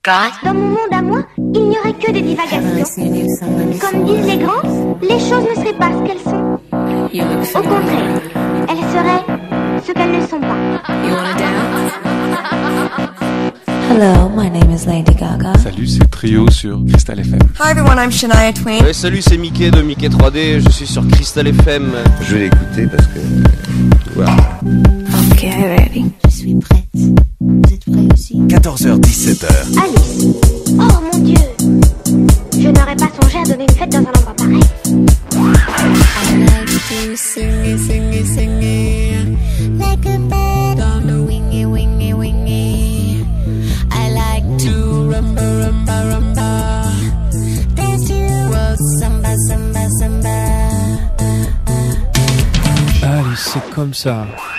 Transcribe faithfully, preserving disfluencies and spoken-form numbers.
Dans mon monde à moi, il n'y aurait que des divagations. Comme disent les grands, les choses ne seraient pas ce qu'elles sont. Au contraire, elles seraient ce qu'elles ne sont pas. Hello, my name is Lady Gaga. Salut, c'est Trio sur Cristal F M. Hi everyone, I'm Shania Twain. Ouais, salut, c'est Mickey de Mickey trois D, je suis sur Cristal F M. Je vais l'écouter parce que... Voilà. Ok, ready. Je suis prête. Vous êtes prêts aussi? quatorze heures dix-sept heures. Alice. Oh mon Dieu. Je n'aurais pas songé à donner une fête dans un endroit pareil. I like to sing it, sing it, sing it, like a bird on a wingy, wingy, wingy. I like to rumba, rumba, rumba. Dance to the world, samba, samba, samba. Allez, c'est comme ça.